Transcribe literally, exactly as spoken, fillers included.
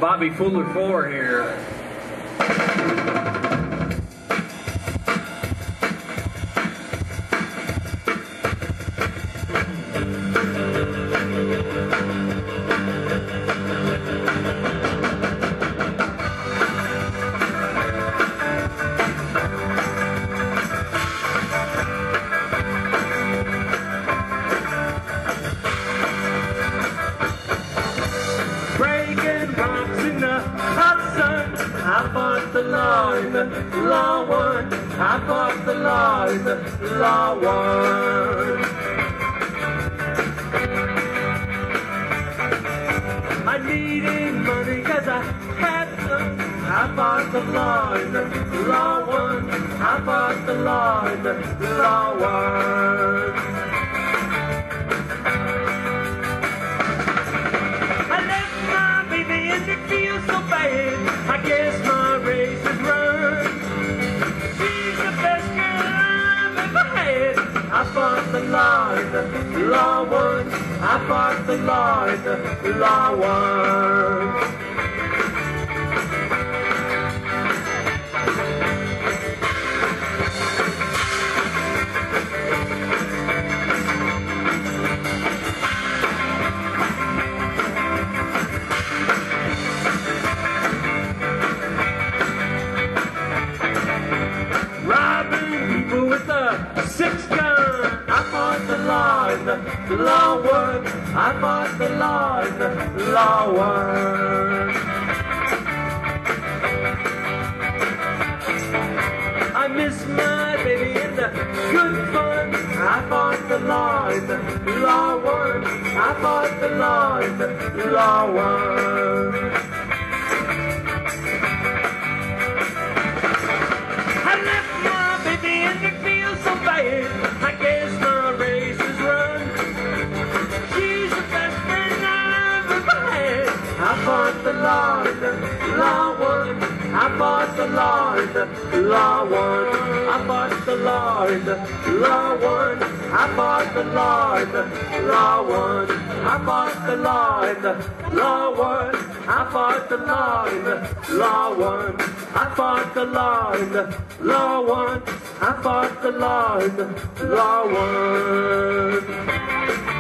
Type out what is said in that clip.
Bobby Fuller four here. I fought the law and the law won. I fought the law and the law won. I needed money cause I had none. I fought the law and the law won. I fought the law and the law won. I left my baby and it feels so bad. I guess my race is run. She's the best girl I've ever had. I fought the law and the law won. I fought the law and the law won. Six gun, I fought the law and the law won. I fought the law and the law won. I miss my baby and the good fun. I fought the law and the law won. I fought the law and the law won. I left my baby and it feels so bad. I guess my race is run. She's the best friend I've ever had. I fought the law and the law won. I fought the law and the law won. I fought the law and the law won. I fought the law and the law won. I fought the law and the law won. I fought the law and the law won. I fought the law and the law won. I fought the law and the law won.